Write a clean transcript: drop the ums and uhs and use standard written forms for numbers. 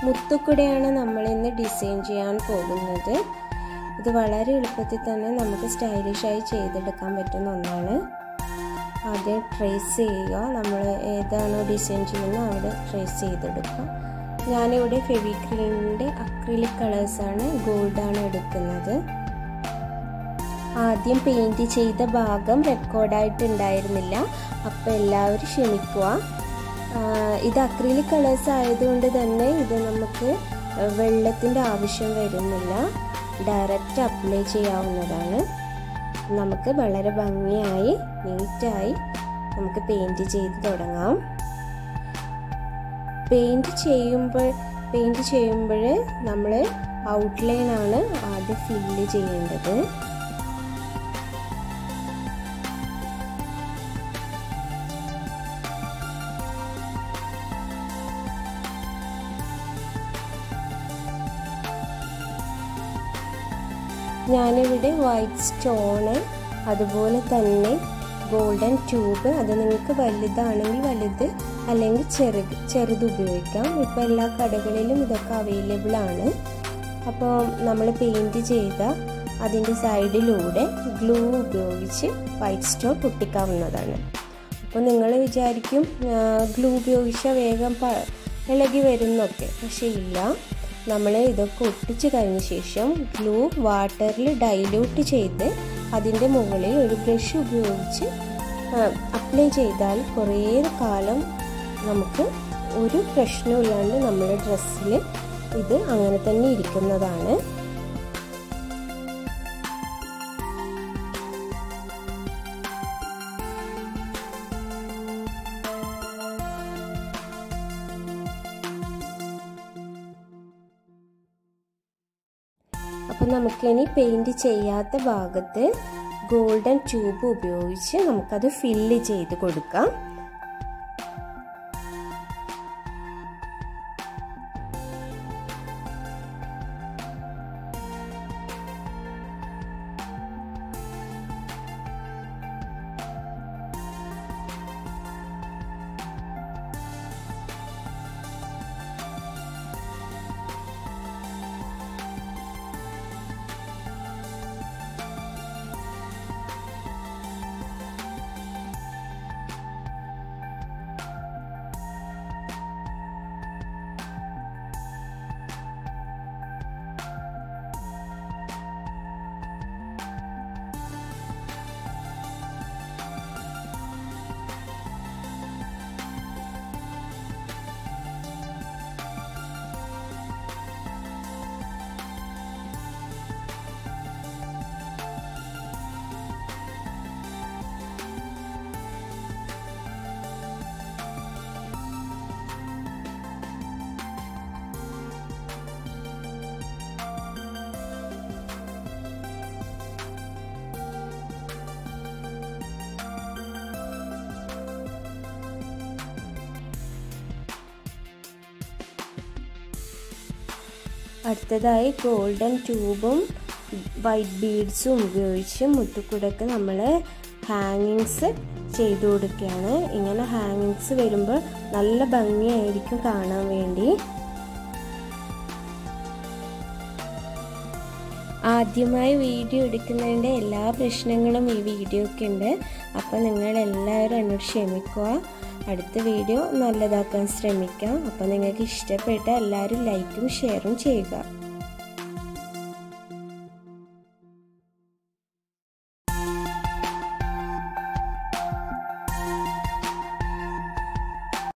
മുത്തുക്കുടയാണ് നമ്മൾ ഇന്ന് ഡിസൈൻ ചെയ്യാൻ പോകുന്നത്. ഇത് വളരെ എളുപ്പത്തിൽ തന്നെ നമുക്ക് സ്റ്റൈലിഷായി ചെയ്തെടുക്കാൻ പറ്റുന്ന ഒന്നാണ്. ആദ്യം ട്രേസ് ചെയ്യുക. നമ്മൾ ഏതാണോ ഡിസൈൻ ചെയ്യുന്നത് അവിടെ ട്രേസ് ചെയ്തെടുക്കുക. ഞാനിവിടെ ഫെവിക്രിലിൻ്റെ അക്രിലിക് കളേഴ്സാണ്, ഗോൾഡാണ് എടുക്കുന്നത്. ആദ്യം പെയിൻറ്റ് ചെയ്ത ഭാഗം റെക്കോർഡായിട്ടുണ്ടായിരുന്നില്ല, അപ്പോൾ എല്ലാവരും ക്ഷമിക്കുക. ഇത് അക്രിലിക് കളേഴ്സ് ആയതുകൊണ്ട് തന്നെ ഇത് നമുക്ക് വെള്ളത്തിൻ്റെ ആവശ്യം വരുന്നില്ല, ഡയറക്റ്റ് അപ്ലൈ ചെയ്യാവുന്നതാണ്. നമുക്ക് വളരെ ഭംഗിയായി നീറ്റായി നമുക്ക് പെയിൻറ്റ് ചെയ്ത് തുടങ്ങാം. പെയിൻറ്റ് ചെയ്യുമ്പോൾ നമ്മൾ ഔട്ട്ലൈനാണ് ആദ്യം ഫില്ല് ചെയ്യേണ്ടത്. ഞാനിവിടെ വൈറ്റ് സ്റ്റോണ്, അതുപോലെ തന്നെ ഗോൾഡൻ ട്യൂബ്, അത് നിങ്ങൾക്ക് വലുതാണെങ്കിൽ വലുത് അല്ലെങ്കിൽ ചെറുത് ഉപയോഗിക്കാം. ഇപ്പോൾ എല്ലാ കടകളിലും ഇതൊക്കെ അവൈലബിൾ ആണ്. അപ്പോൾ നമ്മൾ പെയിൻറ്റ് ചെയ്ത അതിൻ്റെ സൈഡിലൂടെ ഗ്ലൂ ഉപയോഗിച്ച് വൈറ്റ് സ്റ്റോൺ ഒട്ടിക്കാവുന്നതാണ്. അപ്പോൾ നിങ്ങൾ വിചാരിക്കും ഗ്ലൂ ഉപയോഗിച്ചാൽ വേഗം ഇളകി വരുന്നൊക്കെ, പക്ഷേ ഇല്ല. നമ്മൾ ഇതൊക്കെ ഒട്ടിച്ച് കഴിഞ്ഞ ശേഷം ഗ്ലൂ വാട്ടറിൽ ഡൈല്യൂട്ട് ചെയ്ത് അതിൻ്റെ മുകളിൽ ഒരു ബ്രഷ് ഉപയോഗിച്ച് അപ്ലൈ ചെയ്താൽ കുറേ കാലം നമുക്ക് ഒരു പ്രശ്നമില്ലാണ്ട് നമ്മുടെ ഡ്രസ്സിൽ ഇത് അങ്ങനെ തന്നെ ഇരിക്കുന്നതാണ്. അപ്പോൾ നമുക്കിനി പെയിൻറ്റ് ചെയ്യാത്ത ഭാഗത്ത് ഗോൾഡൻ ട്യൂബ് ഉപയോഗിച്ച് നമുക്കത് ഫില്ല് ചെയ്ത് കൊടുക്കാം. അടുത്തതായി ഗോൾഡൻ ട്യൂബും വൈറ്റ് ബീഡ്സും ഉപയോഗിച്ച് മുത്തുക്കുടക്ക് നമ്മൾ ഹാങ്ങിങ്സ് ചെയ്തു കൊടുക്കുകയാണ്. ഇങ്ങനെ ഹാങ്ങിങ്സ് വരുമ്പോൾ നല്ല ഭംഗിയായിരിക്കും കാണാൻ വേണ്ടി. ആദ്യമായി വീഡിയോ എടുക്കുന്നതിൻ്റെ എല്ലാ പ്രശ്നങ്ങളും ഈ വീഡിയോയ്ക്ക് ഉണ്ട്. അപ്പോൾ നിങ്ങളെല്ലാവരും എന്നോട് ക്ഷമിക്കുക. അടുത്ത വീഡിയോ നല്ലതാക്കാൻ ശ്രമിക്കാം. അപ്പോൾ നിങ്ങൾക്ക് ഇഷ്ടപ്പെട്ട എല്ലാവരും ലൈക്കും ഷെയറും ചെയ്യുക.